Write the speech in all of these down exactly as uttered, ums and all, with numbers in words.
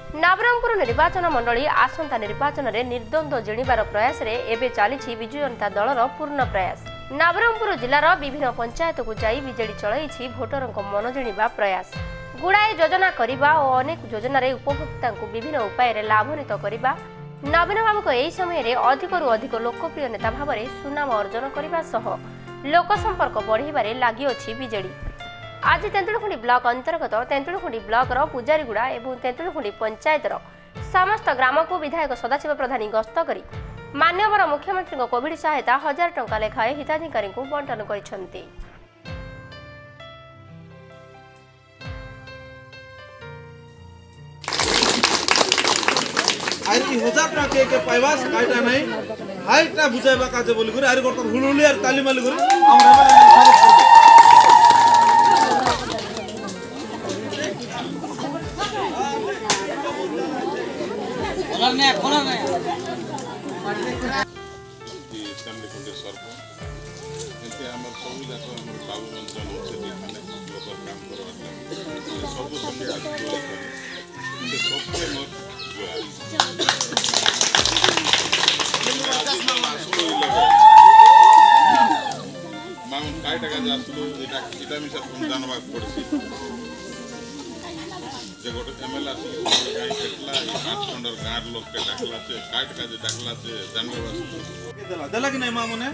नवरंगपुर निर्वाचन मंडली आसंता निर्वाचन में निर्द्वंद्व जिणिबार प्रयास रे एबे चली विजु जनता दलर पूर्ण प्रयास। नवरंगपुर जिलार विभिन्न पंचायत को जाई बिजेडी चलई भोटरों मन जिणिबा प्रयास। गुड़ाए योजना करने और अनेक योजन उपभोक्ता विभिन्न उपाय लाभान्वित करने नवीन बाबू को यही समय अधिक अधिक लोकप्रिय नेता भाव में सुनाम अर्जन करने सह लोक संपर्क बढ़ाइबारे लगी अछि बिजेडी। आज तेंतुलखुंडी ब्लॉक अंतर्गत तेंतुलखुंडी ब्लॉक पूजारीगुड़ा और तेंतुलखुंडी पंचायत समस्त ग्राम को विधायक सदाशिव प्रधान गस्त करी माननीय मुख्यमंत्री कोविड सहायता हजार टंका लेखाएं हिताधिकारी को बंटन करिसेंती। आइरी हजार टका के के पाइबास काइटा नै हाइटा बुझाइबा काजे बोली गुरी आइरी करत हुलुली आर ताली माली गुरी हमरा ने खोला नै की फैमिली को सर्व एते हमर सब जातो हमर बाबू बंचन से दिखाने लोग काम करवा सब संगे आज ये सब के मोर माउन काय टाका जासलो एटा एटा मिसा तुम जानबा पड़सी जे गोटे एमएलए आसी गाय केटला आठ पंद्रह गार लोग के डाकला से काय टाका जे डाकला से जानबा वास देला देला कि नै मा मने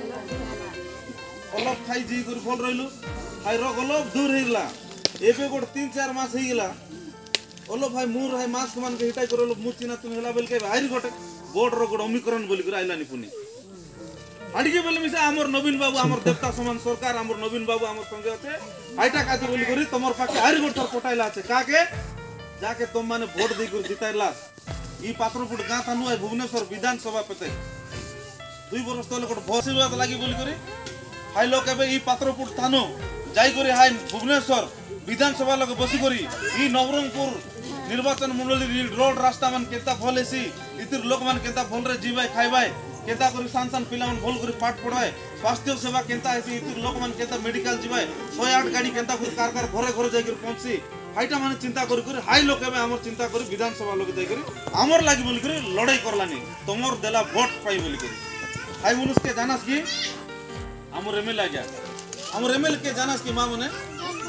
अलग खाई जी कर बोल रहलु हाय रो गलब दूर हिला एबे गोट तीन चार मास ही गेला ओलो भाई मुर है मास मान के हिटाई करलो मुचिना तुम हेला बेल के हाइरी गोटे बोर्ड रो गोट ओमिक्रन बोली कर आइलानी पुनी हाडी के बोले मिसा हमर नवीन बाबू हमर देवता समान सरकार हमर नवीन बाबू हमर संगे আছে हाइटा काती बोली करी तमर पाके हाइरी गोट पटाइला আছে काके जाके तुम माने वोट दे कर जिताइला ई पात्रपुर गां थानु भुवनेश्वर विधानसभा पते दुई बरस तले गोट भसिरवाद लागि बोली करी हाय लोक एबे ई पात्रपुर थानु जाई करी हाय भुवनेश्वर विधानसभा लगे बसी करी ई नवरंगपुर निर्वाचन मंडली रोड रास्ता मन केता भलेसी इतिर लोक मन केता भल रे जीवाय खाइबाय केता करी सान सान पिला मन भल करी पाठ पढ़ाय स्वास्थ्य सेवा केता हेसी इतिर लोक मन केता मेडिकल जीवाय सौ आठ गाड़ी केता करी कार कार घरे घरे जाई करी पहुंची हाइटा माने चिंता करी करी हाय लोक एबे हमर चिंता करी विधानसभा लगे जाई करी हमर लागि बोली करी लड़ाई करलानी तमर देला वोट पाई बोली करी हाय मुनुस के जानास की हमर एमएलए आ गया हमर एमएलए के जानास की मां मने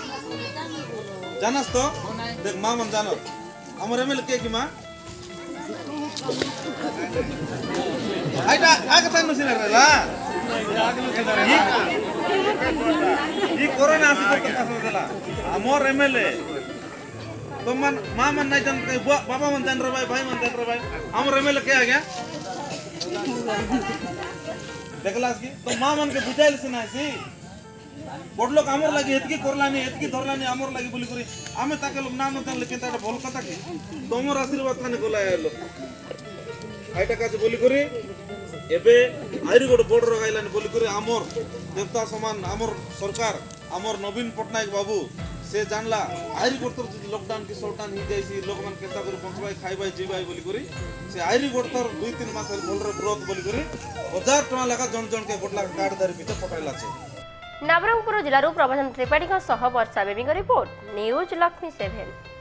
जानस तो देख मां मन जानो हमर एमएलए के की मां आइटा आगे तन नसिना रेला ई कोरोना आसी को कथा देला हमर एमएलए तो मन मां मन नहीं जान बाबा मन जान रे भाई भाई मन जान रे भाई हमर एमएलए के आ गया देखलास की तो मां मन के बुझाइल सिना सी बड़ लोग आमर लगी एतकी करलानी एतकी धरलानी आमर लगी बोली करी आमे ताके लोग नाम तन लेके ताटा भल कथा की तमर आशीर्वाद थाने गोला आलो आइटा काज बोली करी एबे आइरी गोड बोर्ड रगाइलानी बोली करी आमर देवता समान आमर सरकार आमर नवीन पटनायक बाबू से जानला आइरी गोड तर लॉकडाउन की शॉटडाउन ही जाईसी लोग मन केता करी पहुंचबाय खाइबाय जीबाय बोली करी से आइरी गोड तर दो तीन मास भल रे ग्रोथ बोली करी हजार टका लगा जन जन के गोटला कार्ड धरि पिते पटाइला छे। नवरंगपुर जिलारू प्रभासन त्रिपाठी सह Varsha baby report news Lakshmi seven.